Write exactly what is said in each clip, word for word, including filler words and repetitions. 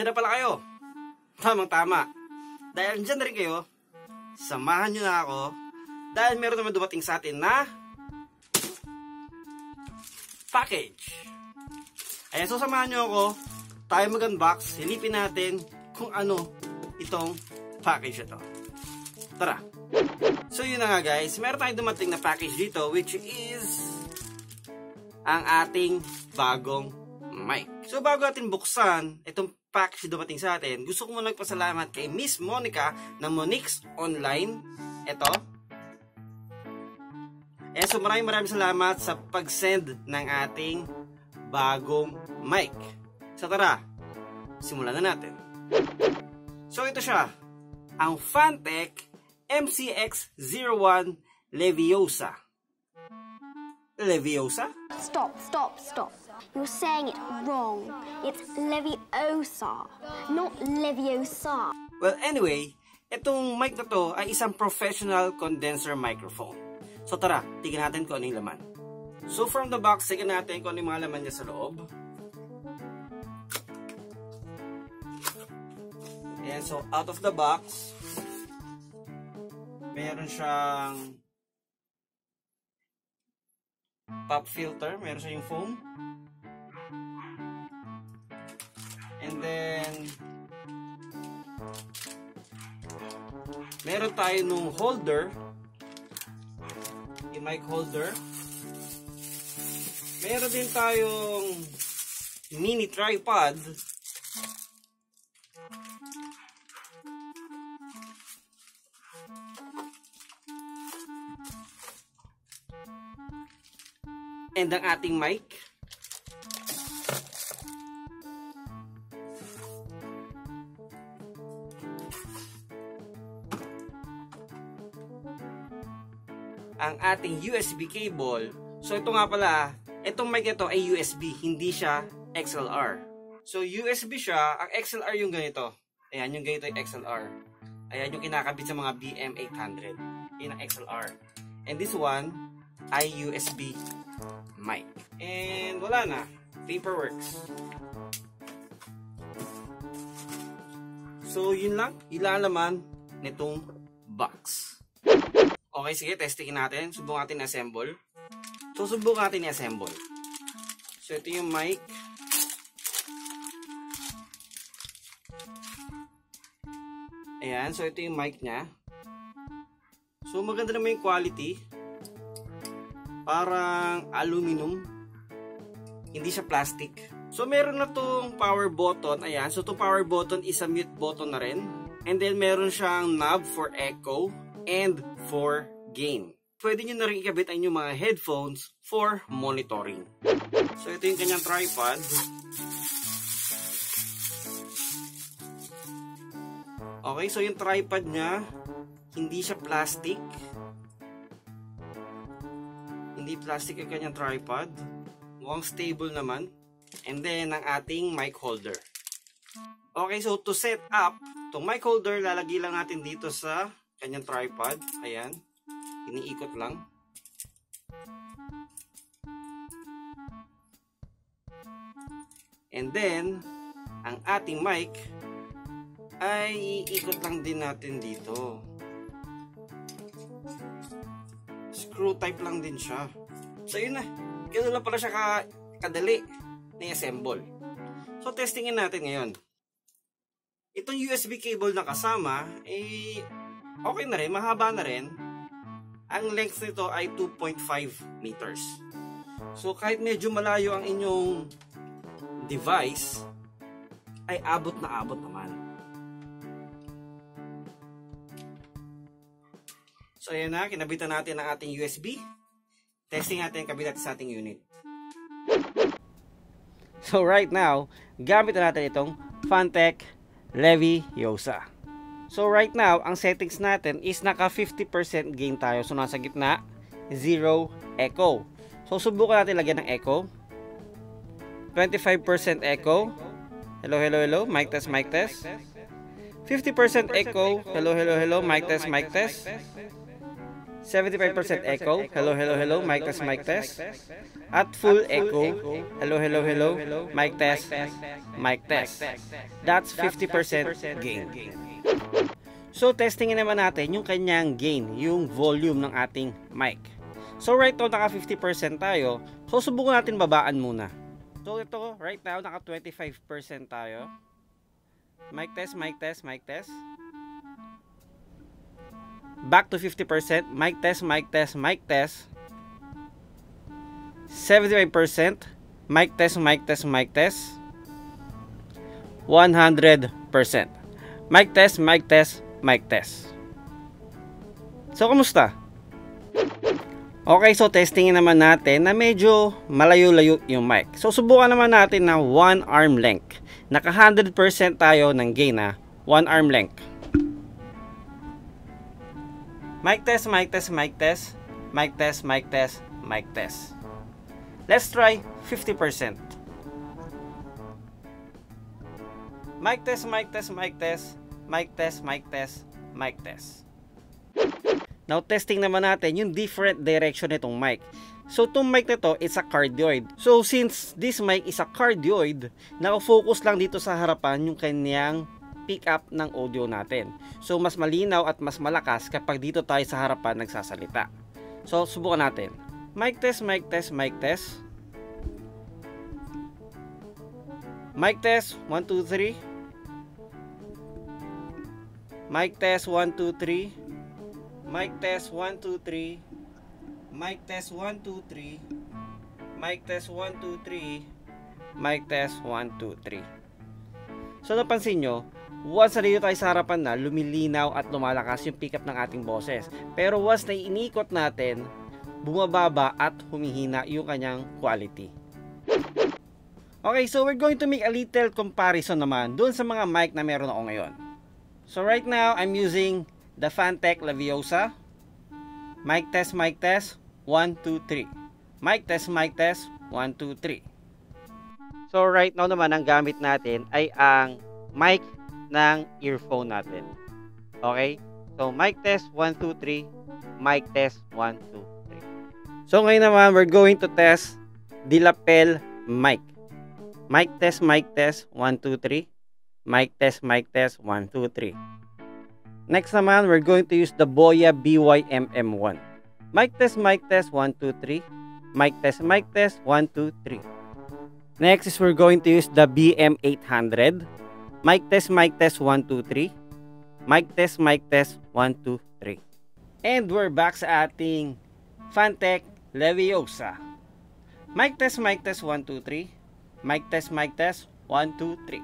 Andiyan na pala kayo. Tamang tama. Dahil andyan na rin kayo, samahan nyo na ako. Dahil meron naman dumating sa atin na package. Ayan, so samahan nyo ako. Tayo mag-unbox. Silipin natin kung ano itong package ito. Tara. So yun na nga guys, meron tayong dumating na package dito, which is ang ating bagong mic. So bago natin buksan itong package na dumating sa atin, gusto ko muna nagpasalamat kay Miss Monica ng Monique's Online. Ito. Eh, so maraming maraming salamat sa pag-send ng ating bagong mic. So tara, simulan na natin. So ito siya, ang Fantech M C X zero one Leviosa. Leviosa? Stop, stop, stop. You're saying it wrong. It's Leviosa, not Leviosa. Well, anyway, itong mic na to ay isang professional condenser microphone. So tara, tignan natin kung ano yung laman. So from the box, tignan natin kung ano yung mga laman niya sa loob. Ayan, so out of the box, meron siyang pop filter, meron siya yung foam. And then meron tayo nung holder, yung mic holder. Meron din tayong mini tripod. And ang ating mic. Ang ating U S B cable. So ito nga pala, itong mic ito ay U S B, hindi siya X L R. So U S B siya, ang X L R yung ganito. Ayan, yung ganito yung X L R. Ayan yung kinakabit sa mga B M eight hundred. Yan ang X L R. And this one ay U S B mic. And wala na, paperworks. So yun lang, ilalaman nitong box. Okay, sige, testingin natin. Subukan natin i-assemble. So subukan natin i-assemble. So ito yung mic. Ayan, so ito yung mic nya. So maganda naman yung quality. Parang aluminum. Hindi siya plastic. So meron na tong power button. Ayan, so itong power button is a mute button na rin. And then meron siyang knob for echo and for gain. Pwede nyo na rin ikabit ang inyong mga headphones for monitoring. So ito yung kanyang tripod. Okay, so yung tripod nya, hindi siya plastic. Hindi plastic yung kanyang tripod. Mukhang stable naman. And then, ang ating mic holder. Okay, so to set up, itong mic holder, lalagay lang natin dito sa kanyang tripod. Ayan. Iniikot lang. And then, ang ating mic ay iikot lang din natin dito. Screw type lang din siya. So yun na. Ganun lang pala siya ka kadali na i-assemble. So testingin natin ngayon. Itong U S B cable na kasama eh okay na rin, mahaba na rin. Ang length nito ay two point five meters. So kahit medyo malayo ang inyong device ay abot na abot naman. So ayan na, kinabitan natin ang ating U S B. Testing natin kabit natin sa ating unit. So right now, gamit na natin itong Fantech Leviosa. So right now, ang settings natin is naka fifty percent gain tayo. So nasa gitna, zero echo. So subukan natin lagyan ng echo. twenty-five percent echo. Hello, hello, hello. Mic test, mic test. fifty percent echo. Hello, hello, hello. Mic test, mic test. seventy-five percent echo, hello, hello, hello, mic test, mic test. At full echo, hello, hello, hello, mic test, mic test. That's fifty percent gain. So, testingin naman natin yung kanyang gain, yung volume ng ating mic. So, right now, naka fifty percent tayo. So, subukan natin babaan muna. So, ito, right now, naka twenty-five percent tayo. Mic test, mic test, mic test. Back to fifty percent. Mic test, mic test, mic test. seventy-five percent. Mic test, mic test, mic test. one hundred percent. Mic test, mic test, mic test. So, kumusta? Okay, so testingin naman natin na medyo malayo-layo yung mic. So, subukan naman natin na one arm length. Naka one hundred percent tayo ng gain na one arm length. Mic test, mic test, mic test, mic test, mic test, mic test. Let's try fifty percent. Mic test, mic test, mic test, mic test, mic test, mic test. Now, testing naman natin yung different direction nitong mic. So, itong mic na to, it's a cardioid. So, since this mic is a cardioid, naka-focus lang dito sa harapan yung kanyang pick up ng audio natin. So, mas malinaw at mas malakas kapag dito tayo sa harapan nagsasalita. So, subukan natin. Mic test, mic test, mic test. Mic test, one, two, three. Mic test, one, two, three. Mic test, one, two, three. Mic test, one, two, three. Mic test, one, two, three. Mic test, one, two, three. So, napansin nyo, once na dito tayo sa harapan na, lumilinaw at lumalakas yung pick up ng ating boses. Pero once na inikot natin, bumababa at humihina yung kanyang quality. Okay, so we're going to make a little comparison naman dun sa mga mic na meron ako ngayon. So right now, I'm using the Fantech Leviosa. Mic test, mic test, one, two, three. Mic test, mic test, one, two, three. So right now naman, ang gamit natin ay ang mic ng earphone natin. Okay? So, mic test, one, two, three. Mic test, one, two, three. So, ngayon naman, we're going to test the lapel mic. Mic test, mic test, one, two, three. Mic test, mic test, one, two, three. Next naman, we're going to use the Boya B Y M M one. Mic test, mic test, one, two, three. Mic test, mic test, one, two, three. Next is we're going to use the B M eight hundred. Mic test, mic test, one, two, three. Mic test, mic test, one, two, three. And we're back sa ating Fantech Leviosa. Mic test, mic test, one, two, three. Mic test, mic test, one, two, three.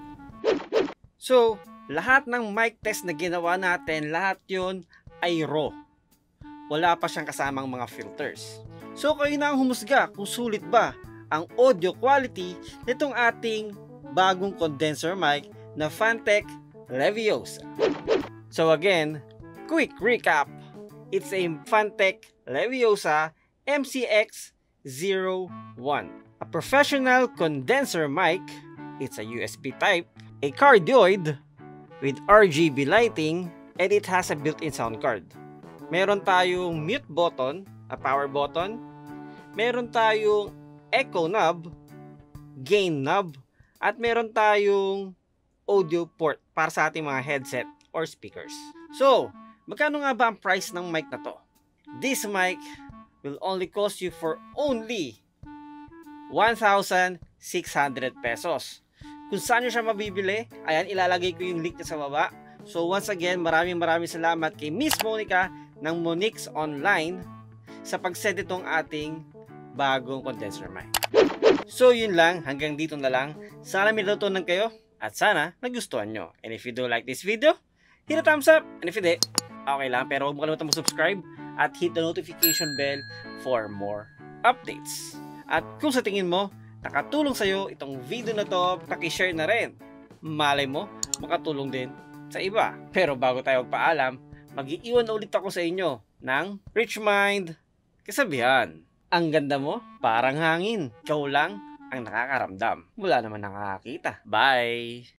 So, lahat ng mic test na ginawa natin, lahat yun ay raw. Wala pa siyang kasamang mga filters. So, kayo na ang humusga kung sulit ba ang audio quality nitong ating bagong condenser mic na Fantech Leviosa. So again, quick recap. It's a Fantech Leviosa M C X zero one. A professional condenser mic. It's a U S B type, a cardioid with R G B lighting, and it has a built-in sound card. Meron tayong mute button, a power button. Meron tayong echo knob, gain knob, at meron tayong audio port para sa ating mga headset or speakers. So, magkano nga ba ang price ng mic na to? This mic will only cost you for only one thousand six hundred pesos. Kung saan nyo siya mabibili, ayan, ilalagay ko yung link niya sa baba. So, once again, maraming maraming salamat kay Miss Monica ng Monix Online sa pag-send itong ating bagong condenser mic. So, yun lang. Hanggang dito na lang. Sana may natutunan kayo at sana nagustuhan nyo. And if you do like this video, hit a thumbs up. And if you did, okay lang. Pero huwag mo kalimutan mag-subscribe at hit the notification bell for more updates. At kung sa tingin mo, nakatulong sa'yo itong video na to, pakishare na rin. Malay mo, makatulong din sa iba. Pero bago tayo magpaalam, mag-iiwan ulit ako sa inyo ng Rich Mind kasabihan. Ang ganda mo, parang hangin. Ikaw lang ang nakakaramdam. Wala naman nakakakita. Bye!